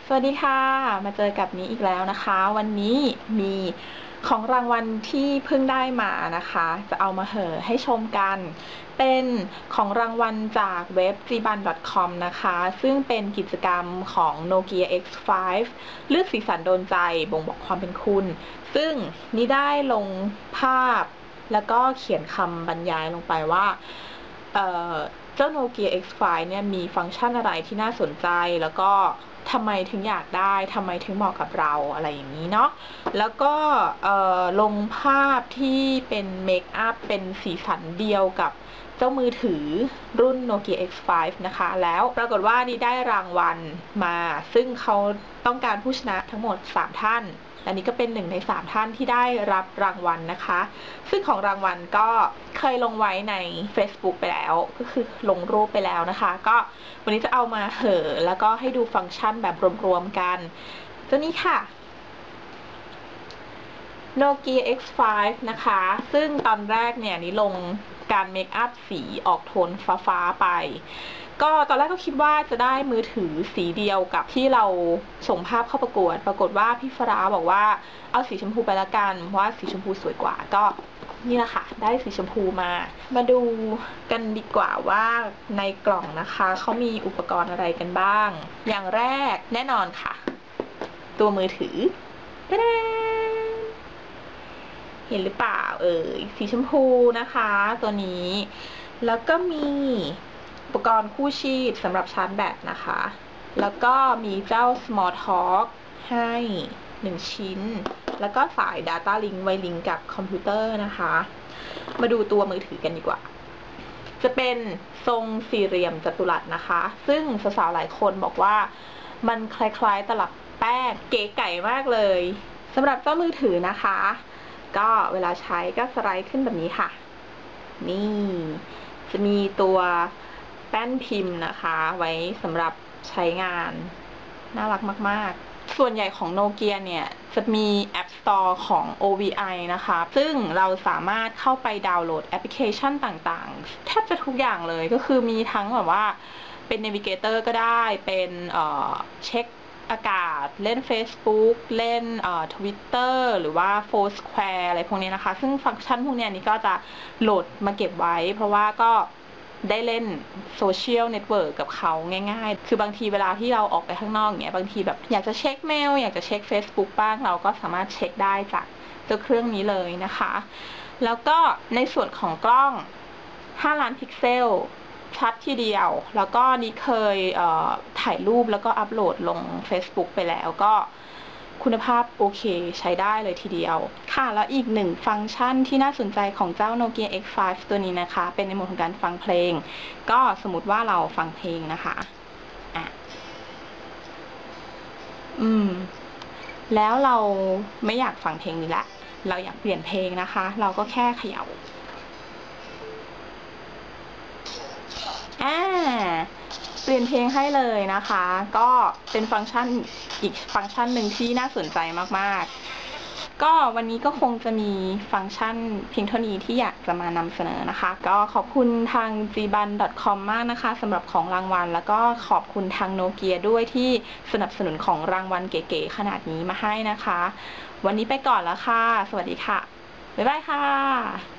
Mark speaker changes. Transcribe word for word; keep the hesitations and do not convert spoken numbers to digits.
Speaker 1: สวัสดีค่ะมาเจอกับนี้อีกแล้วนะคะ วันนี้มีของรางวัลที่เพิ่งได้มานะคะ จะเอามาเหอให้ชมกัน เป็นของรางวัลจากเว็บ จี บัน ดอท คอม นะคะ ซึ่งเป็นกิจกรรมของ โนเกีย เอ็กซ์ ไฟว์ เลือกสีสันโดนใจบ่งบอกความเป็นคุณ ซึ่งนี่ได้ลงภาพแล้วก็เขียนคำบรรยายลงไปว่าเเจ้า โนเกีย เอ็กซ์ ไฟว์ เนี่ยมีฟังก์ชันอะไรที่น่าสนใจแล้วก็ทำไมถึงอยากได้ทำไมถึงเหมาะกับเราอะไรอย่างนี้เนาะแล้วก็ลงภาพที่เป็นเมคอัพเป็นสีสันเดียวกับเจ้ามือถือรุ่น โนเกีย เอ็กซ์ ไฟว์ นะคะแล้วปรากฏว่านี่ได้รางวัลมาซึ่งเขาต้องการผู้ชนะทั้งหมดสามท่านและนี่ก็เป็นหนึ่งในสามท่านที่ได้รับรางวัลนะคะซึ่งของรางวัลก็เคยลงไว้ใน Facebook ไปแล้วก็คือลงรูปไปแล้วนะคะก็วันนี้จะเอามาเหอแล้วก็ให้ดูฟังก์ชันแบบรวมๆกันตัวนี้ค่ะ โนเกีย เอ็กซ์ ไฟว์ นะคะซึ่งตอนแรกเนี่ยนี่ลงการเมคอัพสีออกโทนฟ้าๆไปก็ตอนแรกก็คิดว่าจะได้มือถือสีเดียวกับที่เราส่งภาพเข้าประกวดปรากฏว่าพี่ฟ้าบอกว่าเอาสีชมพูไปละกันเพราะว่าสีชมพูสวยกว่าก็นี่แหละค่ะได้สีชมพูมามาดูกันดีกว่าว่าในกล่องนะคะเขามีอุปกรณ์อะไรกันบ้างอย่างแรกแน่นอนค่ะตัวมือถือเห็นหรือเปล่าเอ่ยสีชมพูนะคะตัวนี้แล้วก็มีอุปกรณ์คู่ชีพสำหรับชาร์จแบตนะคะแล้วก็มีเจ้า Small Talk ให้หนึ่งชิ้นแล้วก็สาย Data Link ไว้ลิงก์กับคอมพิวเตอร์นะคะมาดูตัวมือถือกันดีกว่าจะเป็นทรงสี่เหลี่ยมจัตุรัสนะคะซึ่งสาวๆหลายคนบอกว่ามันคล้ายๆตลับแป้งเก๋ไก่มากเลยสำหรับเจ้ามือถือนะคะก็เวลาใช้ก็สไลด์ขึ้นแบบนี้ค่ะนี่จะมีตัวแป้นพิมพ์นะคะไว้สำหรับใช้งานน่ารักมากๆส่วนใหญ่ของโนเกียเนี่ยจะมี App Store ของ โอ วี ไอ นะคะซึ่งเราสามารถเข้าไปดาวน์โหลดแอปพลิเคชันต่างๆแทบจะทุกอย่างเลยก็คือมีทั้งแบบว่าเป็น Navigator ก็ได้เป็นเอ่อเช็คอากาศเล่น Facebook เล่นเอ่อ Twitter หรือว่า Foursquare อะไรพวกนี้นะคะซึ่งฟังก์ชันพวกนี้นี่ก็จะโหลดมาเก็บไว้เพราะว่าก็ได้เล่นโซเชียลเน็ตเวิร์กกับเขาง่ายๆคือบางทีเวลาที่เราออกไปข้างนอกอย่างเงี้ยบางทีแบบอยากจะเช็คเมลอยากจะเช็ค Facebook บ้างเราก็สามารถเช็คได้จากเจ้าเครื่องนี้เลยนะคะแล้วก็ในส่วนของกล้องห้าล้านพิกเซลชัดทีเดียวแล้วก็นี่เคยเอ่อถ่ายรูปแล้วก็อัปโหลดลง Facebook ไปแล้วก็คุณภาพโอเคใช้ได้เลยทีเดียวค่ะแล้วอีกหนึ่งฟังก์ชันที่น่าสนใจของเจ้า โนเกีย เอ็กซ์ ไฟว์ ตัวนี้นะคะเป็นในโหมดของการฟังเพลงก็สมมติว่าเราฟังเพลงนะคะอ่ะอืมแล้วเราไม่อยากฟังเพลงนี้ละเราอยากเปลี่ยนเพลงนะคะเราก็แค่เขย่าอ่าเปลี่ยนเพลงให้เลยนะคะก็เป็นฟังก์ชันอีกฟังก์ชันหนึ่งที่น่าสนใจมากๆก็วันนี้ก็คงจะมีฟังก์ชันเพียงเท่านี้ที่อยากจะมานำเสนอนะคะก็ขอบคุณทาง จี บัน ดอท คอม มากนะคะสำหรับของรางวัลแล้วก็ขอบคุณทางโนเกียด้วยที่สนับสนุนของรางวัลเก๋ๆขนาดนี้มาให้นะคะวันนี้ไปก่อนแล้วค่ะสวัสดีค่ะบ๊ายบายค่ะ